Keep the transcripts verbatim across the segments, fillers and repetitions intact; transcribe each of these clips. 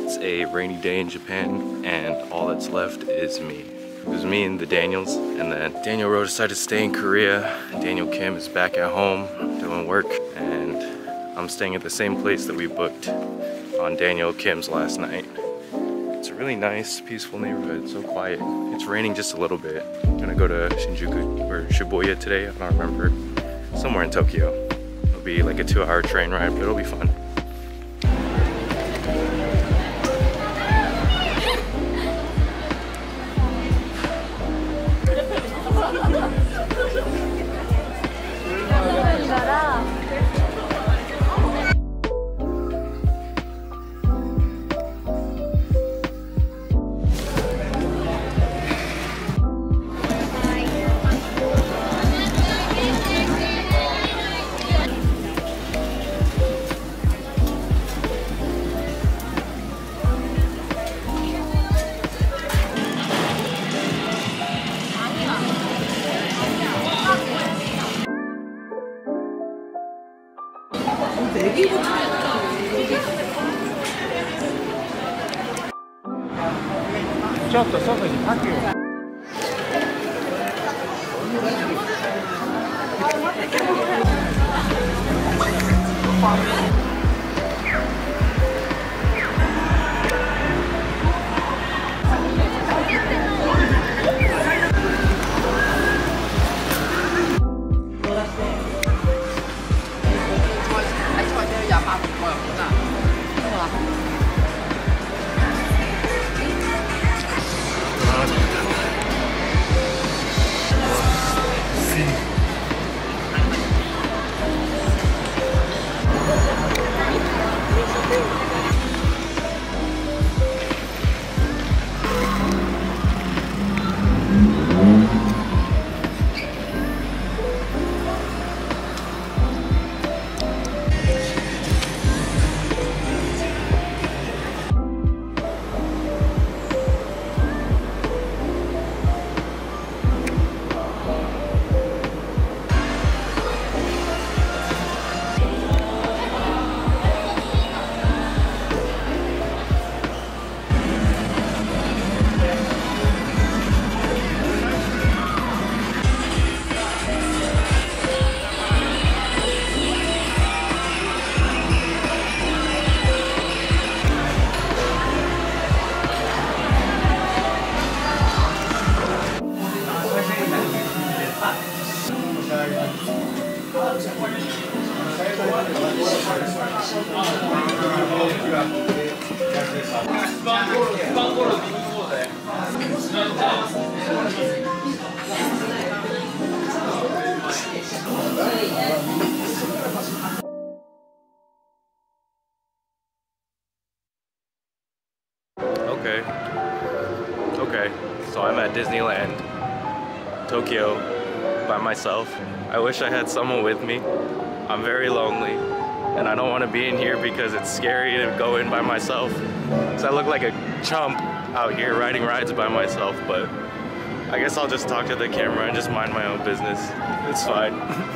It's a rainy day in Japan, and all that's left is me. It was me and the Daniels, and then Daniel Rowe decided to stay in Korea. Daniel Kim is back at home doing work, and I'm staying at the same place that we booked on Daniel Kim's last night. It's a really nice, peaceful neighborhood, so quiet. It's raining just a little bit. I'm gonna go to Shinjuku or Shibuya today, I don't remember. Somewhere in Tokyo. It'll be like a two hour train ride, but it'll be fun. Okay. Okay. So I'm at Disneyland, Tokyo, by myself. I wish I had someone with me. I'm very lonely, and I don't want to be in here because it's scary to go in by myself. So I look like a chump out here riding rides by myself, but I guess I'll just talk to the camera and just mind my own business. It's fine.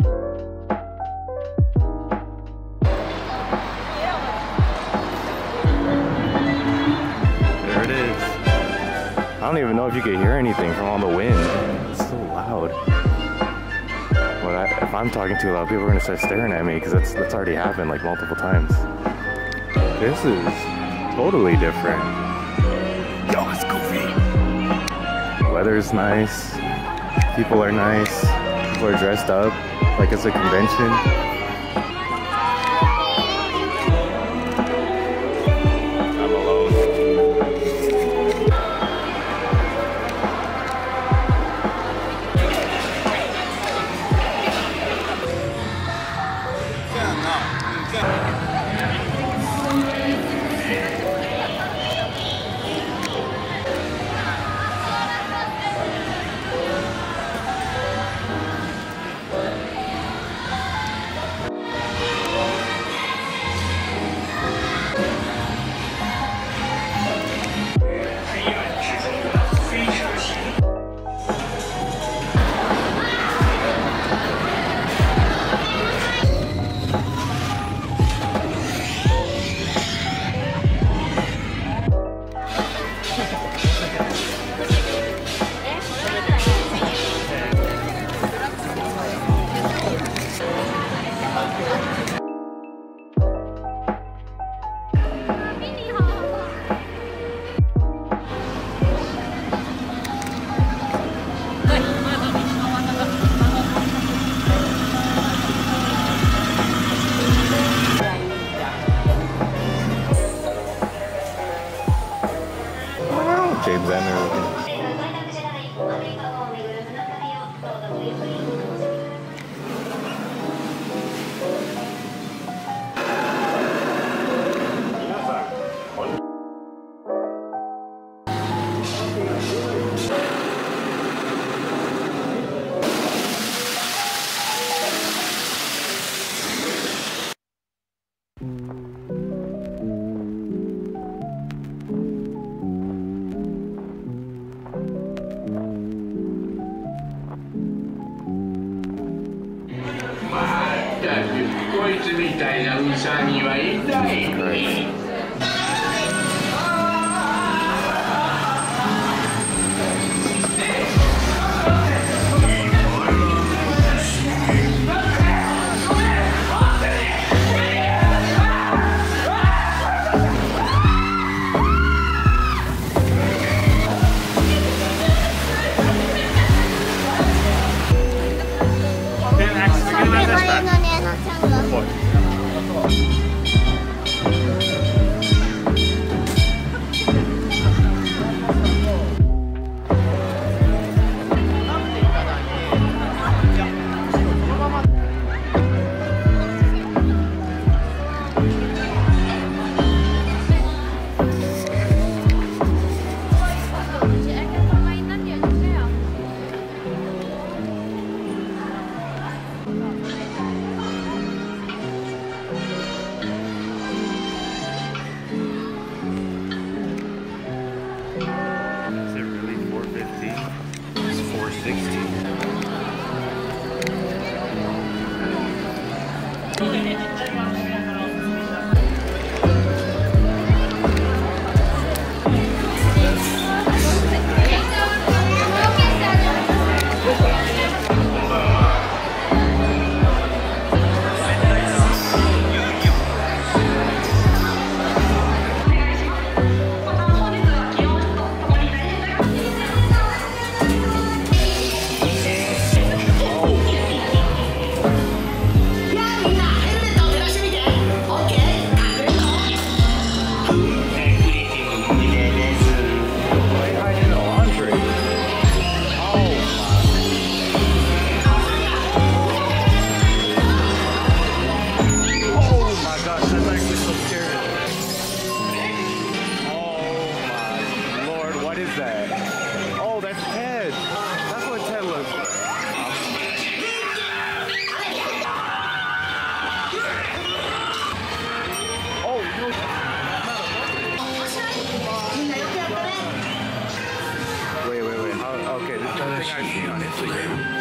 There it is. I don't even know if you could hear anything from all the wind. It's so loud. Well, I, if I'm talking too loud, people are gonna start staring at me because that's that's already happened like multiple times. This is totally different. Yo, it's goofy. Weather's nice. People are nice. People are dressed up like it's a convention. いつみたいなウサギはいないね。 I've seen on Instagram.